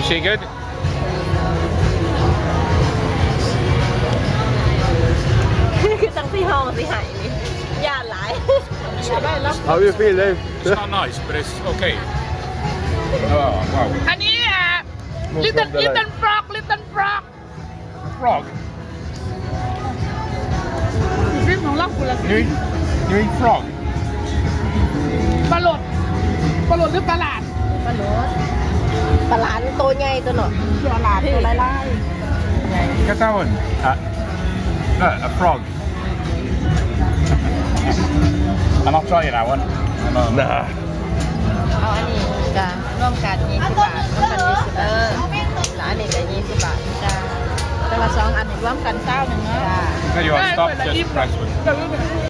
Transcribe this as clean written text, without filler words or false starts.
she good? How you feel, Dave? It's not nice, but it's okay. Oh wow. อันนี้little frog Frog. ชื่อของเราคุณละ You eat frog? ปลาหลดหรือปลาหลาดปลาหลานตัวใหญ่ตัวหน่อยปลาหลาดตัวไล่ Get that one. No, a frog. I'm not trying that one. Nah. เอาอันนี้จ้ะร่วมกัน20 บาทร่วมกัน20แล้วอันนี้ก็20 บาทจ้ะแต่ละ2 อันร่วมกัน9 1เนาะจ้ะ No, you want to stop, just press one.